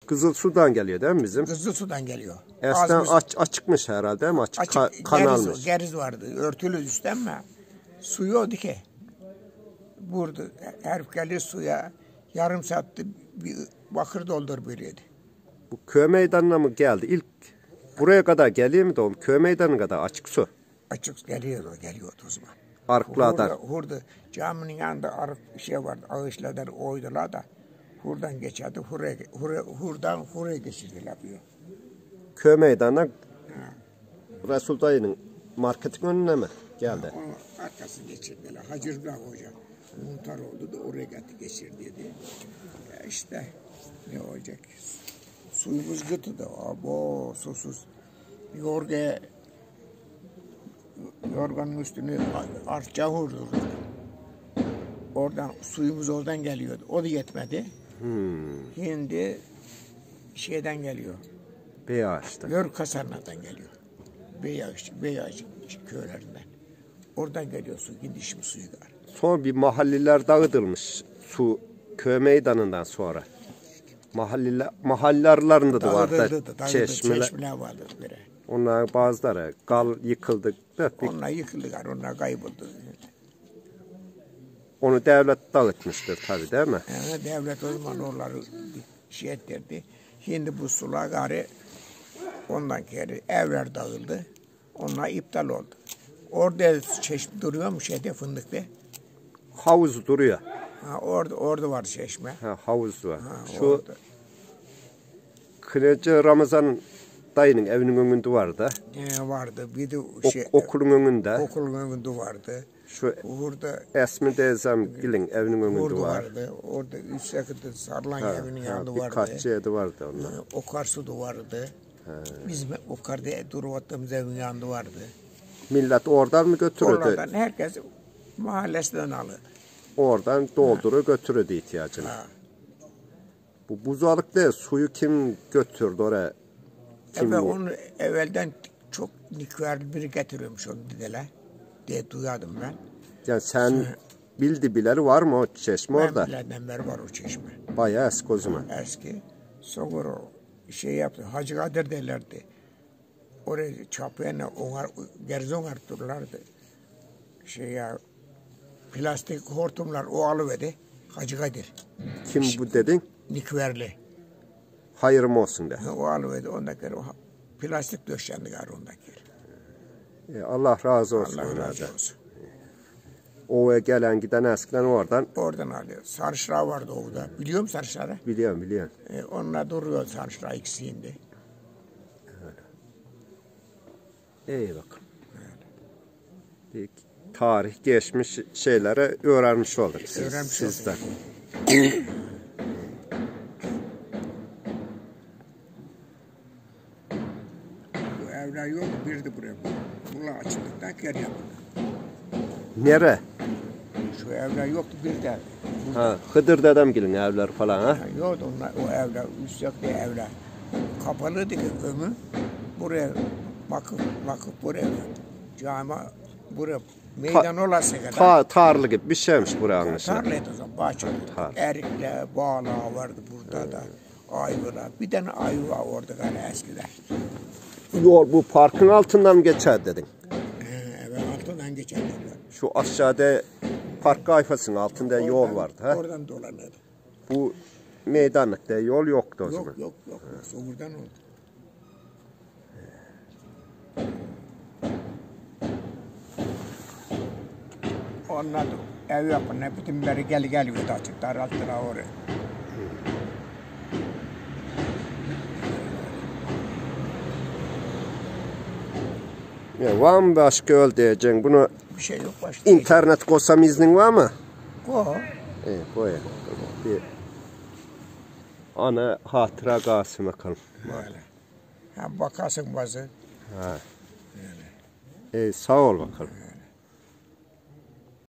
Kızılsu'dan geliyor değil mi bizim? Kızılsu'dan geliyor. Eskiden açıkmış herhalde değil mi? Açık kanalmış. Geriz vardı. Örtülü üstten mi? Su yoktu ki. Burada herif geliyor suya. Yarım saatte bir bakır doldur veriyordu. Bu köy meydanına mı geldi? İlk buraya kadar geliyor mu da o köy meydanına kadar açık su? Açık geliyordu o zaman. Arıklardan. Hurda caminin yanında arık şey vardı. Ağaçlardan oydular da hurdan geçerdi. Hurdan huraya geçirdiler yapıyor. Köy meydanına Resul dayının marketin önüne mi geldi? Onun arkasını geçirdiler. Hacı Rıza Hoca muhtar oldu da oraya geçirdiydi. Ya işte ne olacak? Suyumuz gıtıdı. Abo susuz. Yorganın üstünü artça vurdurduk. Suyumuz oradan geliyordu. O da yetmedi. Şimdi şeyden geliyor. Beyağaç'tan. Yörük Kasarlar'dan geliyor. Beyağaç köylerinden. Oradan geliyor su. Gidişim suyu var. Sonra bir mahalleler dağıtılmış su köy meydanından sonra. Mahalle aralarında da vardı. Çeşmeler vardı böyle. Onlar bazıları yıkıldı. Onlar yıkıldılar, onlar kayboldu. Onu devlet dağıtmıştır tabii değil mi? Yani devlet o zaman oraları şey ettirdi. Şimdi bu sular gari ondan geri evler dağıldı. Onlar iptal oldu. Orada çeşme duruyor mu şeyde Fındık'ta? Havuz duruyor. Ha, orada var çeşme. Ha, havuz var. Ha, şu orada. Kınacı Ramazan dayının evinin önünde vardı. Vardı. Bir de okulun önünde. Okulun önünde vardı. Şu burada Esmi Deyzemgil'in evinin önünde vardı. Orada üst yakıtı sarılan evinin yanında vardı. Birkaç yerde vardı onlar. Okarsu'da vardı. Bizim Okar'da durup attığımız evin yanında vardı. Millet oradan mı götürürdü? Oradan herkes mahallesinden alırdı. Oradan doldurur götürürdü ihtiyacını. Bu buzalıkta suyu kim götürdü oraya? Onu evvelden çok nikverli biri getiriyormuş onu dediler diye duyardım ben. Yani sen bildi bileri var mı o çeşme orada? Ben bilenden beri var o çeşme. Bayağı eski o zaman. Eski. Sonra şey yaptı. Hacı Kadir derlerdi. Oraya çapıyla gerzi onartırlardı. Plastik hortumlar o alıverdi. Hacı Kadir. Kim bu dedin? Nikverli. Hayırım olsun de. O alıverdi. Ondaki plastik döşendi gari ondaki. Allah razı olsun. Allah razı olsun. Ova'ya gelen giden eskiden oradan. Oradan alıyor. Sarışra vardı orada. Biliyor musun Sarışra'yı? Biliyorum. Onunla duruyor Sarışra ikisiydi. İyi bakın. Bir tarih geçmiş şeyleri öğrenmiş olduk sizden. Bu evler yok birdi buraya. Bunlar açıldıktan geri yapıldı. Nere? Şu evler yoktu bir de. Hıdır dedemgilin evler falan ha? Yoktu onlar, o evler, üst yaklı evler. Kapalıydı ki ömür. Buraya vakıf buraya. Cami buraya meydan olası kadar. Tarlı gibi bir şeymiş buraya anlaşılan. Tarlıydı o zaman bahçeli. Erikler, bağlar vardı burada da. Ayvalar. Bir tane ayva var orada galiba eskiden. Yol bu parkın altından mı geçer dedin? Evet altından geçer. Şu aşağıda park kayfasının altında yol vardı. Ha? Oradan dolanırdı. Bu meydanlıkta yol yoktu o zaman. Yok. Buradan oldu. Onlar da ev yapın. Bütün beri geliyordu açık. Daralttılar oraya. Ya var mı başka öl diyeceksin bunu? Bir şey yok başka. İnternet koysam iznin var mı? Ko. Koy. Bir ana hatıra kalsın bakalım. Böyle. Ha bakarsın bazı. Sağ ol bakalım.